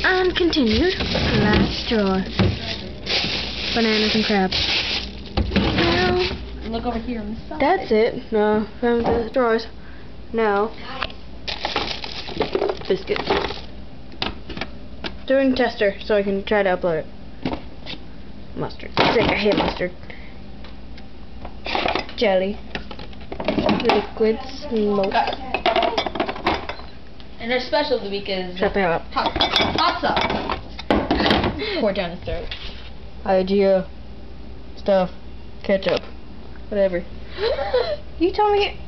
And continued. Last drawer. Bananas and crabs. Well, look over here on the side. That's it. No, found the drawers. Now, biscuits. Doing tester so I can try to upload it. Mustard. I hate mustard. Jelly. Liquid smoke. And our special of the week is Shut the hell up. hot sauce. Pour down his throat. Idea. Stuff. Ketchup. Whatever. You told me